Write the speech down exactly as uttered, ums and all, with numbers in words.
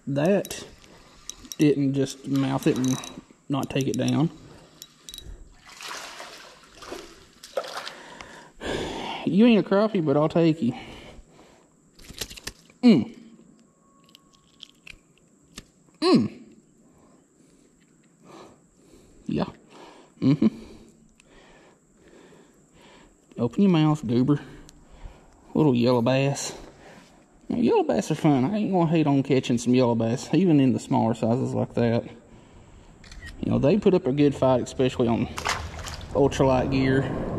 that didn't just mouth it and not take it down. You ain't a crappie, but I'll take you. Mmm. Mmm. Yeah. Mm-hmm. Open your mouth, goober. Little yellow bass. Now, yellow bass are fun. I ain't gonna hate on catching some yellow bass, even in the smaller sizes like that. You know, they put up a good fight, especially on ultralight gear.